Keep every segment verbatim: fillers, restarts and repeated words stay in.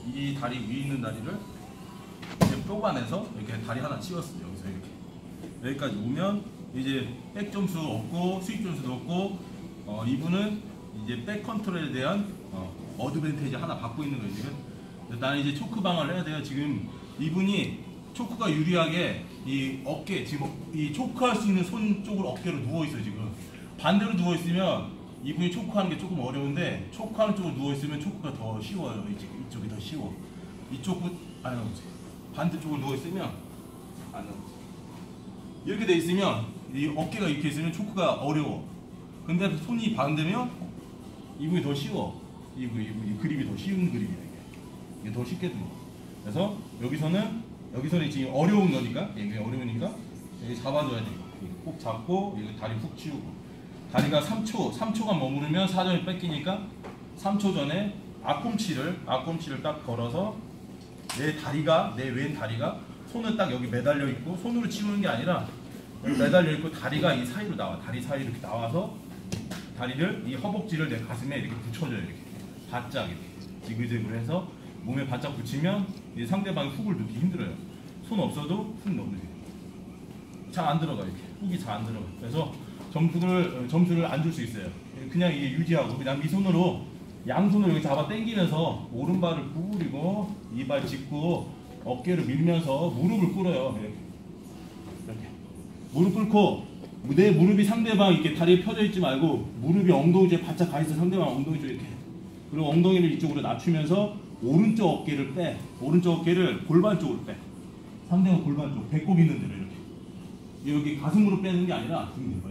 이 다리 위에 있는 다리를 이제 뽑아내서 이렇게 다리 하나 치웠어요. 여기서 이렇게 여기까지 오면 이제 백 점수 없고 수익 점수도 없고 어, 이분은 이제 백 컨트롤에 대한 어, 어드밴티지 하나 받고 있는 거예요. 지금 나는 이제 초크 방어를 해야 돼요. 지금 이분이 초크가 유리하게 이 어깨 지금 이 초크할 수 있는 손 쪽으로 어깨로 누워 있어요. 지금 반대로 누워 있으면 이분이 초크하는 게 조금 어려운데 초크하는 쪽으로 누워 있으면 초크가 더 쉬워요. 이쪽, 이쪽이 더 쉬워. 이쪽은 안 나오지. 반대쪽으로 누워 있으면 안 나오지. 이렇게 돼 있으면 이 어깨가 이렇게 있으면 초크가 어려워. 근데 손이 반대면 이분이 더 쉬워. 이분 이 그립이 더 쉬운 그립이야. 이게, 이게 더 쉽게 들어. 그래서 여기서는 여기서는 지금 어려운 거니까 이게 어려우니까 여기 잡아줘야 돼. 꼭 잡고 여기 다리 훅 치우고. 다리가 삼 초, 삼 초간 머무르면 사 점이 뺏기니까 삼 초 전에 앞꿈치를, 앞꿈치를 딱 걸어서 내 다리가, 내 왼 다리가 손은 딱 여기 매달려 있고 손으로 치우는 게 아니라 여기 매달려 있고 다리가 이 사이로 나와. 다리 사이로 이렇게 나와서 다리를, 이 허벅지를 내 가슴에 이렇게 붙여줘요. 이렇게. 바짝 이렇게. 지그재그로 해서 몸에 바짝 붙이면 이 상대방이 훅을 넣기 힘들어요. 손 없어도 훅 넣으면 돼요. 잘 안 들어가, 이렇게. 훅이 잘 안 들어가. 그래서 점수를, 점수를 안 줄 수 있어요. 그냥 이게 유지하고, 그냥 이 손으로, 양손으로 여기 잡아 당기면서, 오른발을 구부리고, 이발 짚고, 어깨를 밀면서 무릎을 꿇어요. 이렇게. 이렇게. 무릎 꿇고, 내 무릎이 상대방 이렇게 다리에 펴져 있지 말고, 무릎이 엉덩이 쪽에 바짝 가 있어. 상대방 엉덩이 쪽에 이렇게. 그리고 엉덩이를 이쪽으로 낮추면서, 오른쪽 어깨를 빼. 오른쪽 어깨를 골반 쪽으로 빼. 상대방 골반 쪽, 배꼽 있는 데로 이렇게. 여기 가슴으로 빼는 게 아니라,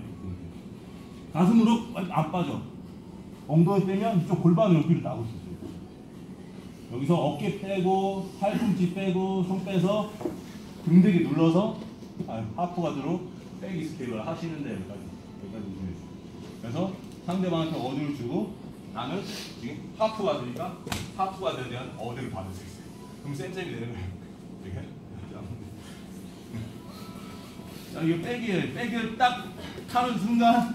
가슴으로 안 빠져. 엉덩이 빼면 이쪽 골반 여기로 나올 수 있어요. 여기서 어깨 빼고, 팔꿈치 빼고, 손 빼서 등대기 눌러서 아, 하프가드로 빼기 스텝을 하시는데 여기까지. 여기까지 오셔야죠. 그래서 상대방한테 어드를 주고 나는 지금 하프가드니까 하프가드에 대한 어드를 받을 수 있어요. 그럼 쌤쌤이 되는 거예요. 이렇게. 자, 이거 빼기를, 빼기를 딱 타는 순간,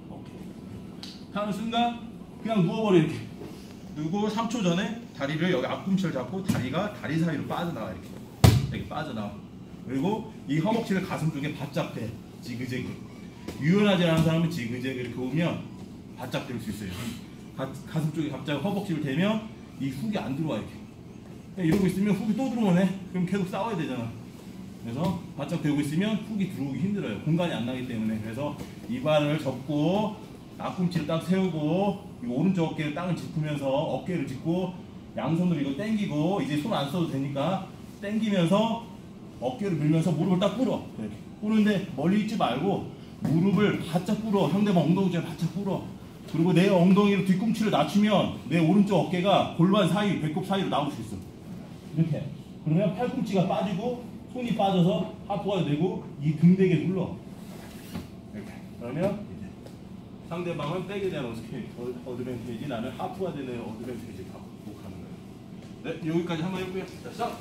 타는 순간, 그냥 누워버려, 이렇게. 누고 삼 초 전에 다리를 여기 앞꿈치를 잡고 다리가 다리 사이로 빠져나와, 이렇게. 이렇게 빠져나와. 그리고 이 허벅지를 가슴 쪽에 바짝 대. 지그재그. 유연하지 않은 사람은 지그재그 이렇게 오면 바짝 댈 수 있어요. 가, 가슴 쪽에 갑자기 허벅지를 대면 이 훅이 안 들어와, 이렇게. 이러고 있으면 훅이 또 들어오네? 그럼 계속 싸워야 되잖아. 그래서 바짝 대고 있으면 훅이 들어오기 힘들어요. 공간이 안 나기 때문에. 그래서 이발을 접고 앞꿈치를 딱 세우고 이 오른쪽 어깨를 땅을 짚으면서 어깨를 짚고 양손으로 이거 당기고 이제 손 안 써도 되니까 당기면서 어깨를 밀면서 무릎을 딱 꿇어. 이렇게 꿇는데 멀리 있지 말고 무릎을 바짝 꿇어. 상대방 엉덩이에 바짝 꿇어. 그리고 내 엉덩이로 뒤꿈치를 낮추면 내 오른쪽 어깨가 골반 사이, 배꼽 사이로 나올 수 있어. 이렇게. 그러면 팔꿈치가 빠지고 손이 빠져서 하프가 되고 이 등대게 눌러. 이렇게. 그러면 이제 상대방은 백에 대한 어드밴티지, 나는 하프가 되는 어드밴티지 갖고 가는 거예요. 네, 여기까지 한번 해볼게요. 자, 시작!